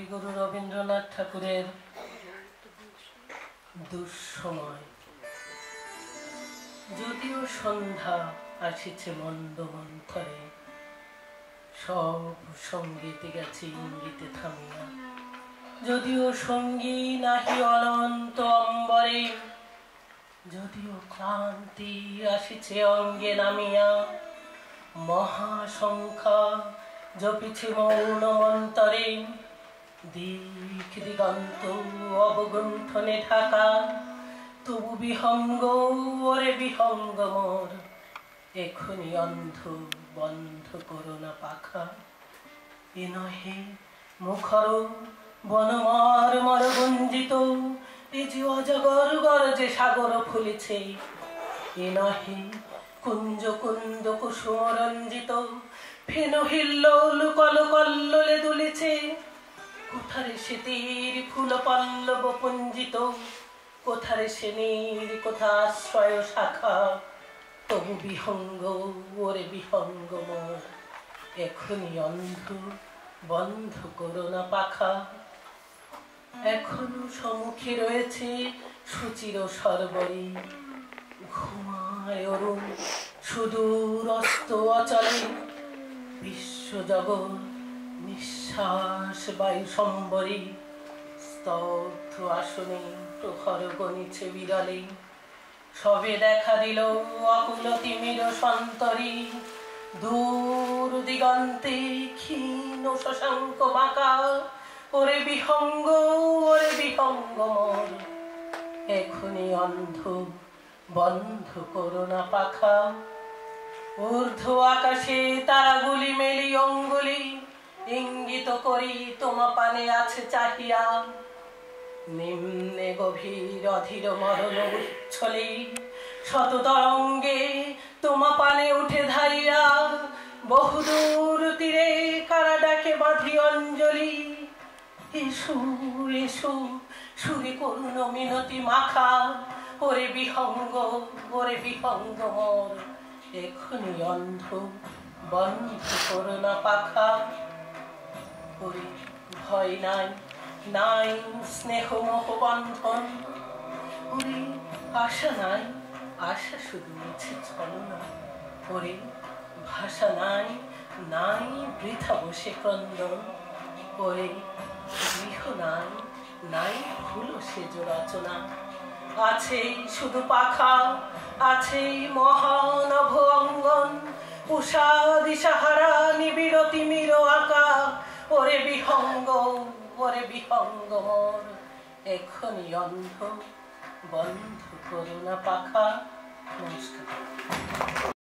কবিগুরু রবীন্দ্রনাথ ঠাকুরের দুঃসময়। যদিও সন্ধ্যা আসিছে মন্দ মন্থরে, সব সঙ্গীতে গেছে ইঙ্গিতে থামিয়া। যদিও সঙ্গী নাহি অনন্ত অম্বরে, যদিও ক্লান্তি আসিছে অঙ্গে নামিয়া, মহাসংখ্যা জপিছে মৌন মন্তরে। দিক দিগন্ত অবগুণ্ঠনে ঢাকা, তবু বিহঙ্গ ওরে বিহঙ্গ মোর। এখনি অন্ধ বন্ধ করো না পাখা, এ নহে মুখর বনমার মরগুঞ্জিত, এ যে অজগর গরজে সাগর ফুলিছে। এ নহে কুঞ্জ কুন্দ কুসুম রঞ্জিত, ফেন হিল্লোল কল কল্লোলে দুলিছে। কোথারে সে তীর ফুল পল্লব পুঞ্জিত, কোথারে সে নীর কোথা আশ্রয় শাখা, তবু বিহঙ্গ ওরে বিহঙ্গ মোর। এখনি অন্ধ বন্ধ করো না পাখা। এখনো সম্মুখে রয়েছে সুচির সরবরি, ঘুমায় অরুণ সুদূর অস্ত অচলে। বিশ্বজগৎ নিঃশ্বাস বায়ু সম্বরী, স্তব্ধ আসনে প্রহর গণিছে বিরলে। সবে দেখা দিল অকুল তিমির সন্তরী, দূর দিগন্তে ক্ষীণ শশাঙ্ক বাঁকা। ওরে বিহঙ্গ ওরে বিহঙ্গ মোর, এখনি অন্ধ বন্ধ করো না পাখা। ঊর্ধ্ব আকাশে তারাগুলি মেলি অঙ্গুলি, ইঙ্গিত করি তোমা পানে আছে চাহিয়া। নিম্নে গভীর অধীর মরণ উচ্ছলি, শত তরঙ্গে তোমা পানে উঠে ধাইয়া। বহুদূর তীরে কারা ডাকে বাঁধি অঞ্জলি, এসো এসো সুরে করুণ মিনতি মাখা। ওরে বিহঙ্গ ওরে বিহঙ্গ মোর, এখনি অন্ধ বন্ধ করো না পাখা। ওরে ভয় নাই নাই স্নেহ মোহ বন্ধন, ওরে আশা নাই আশা শুধু মিছে ছলনা। ওরে ভাষা নাই নাই বৃথা বসে ক্রন্দন, ওরে গৃহ নাই নাই ভুল সেজ রচনা। আছেই শুধু পাখা আছেই মহানভ অঙ্গন, উষা দিশাহারা নিবিড় তিমির আঁকা। ওরে বিহঙ্গ ওরে বিহঙ্গ মোর, এখনি অন্ধ বন্ধ করো না পাখা। নমস্কার।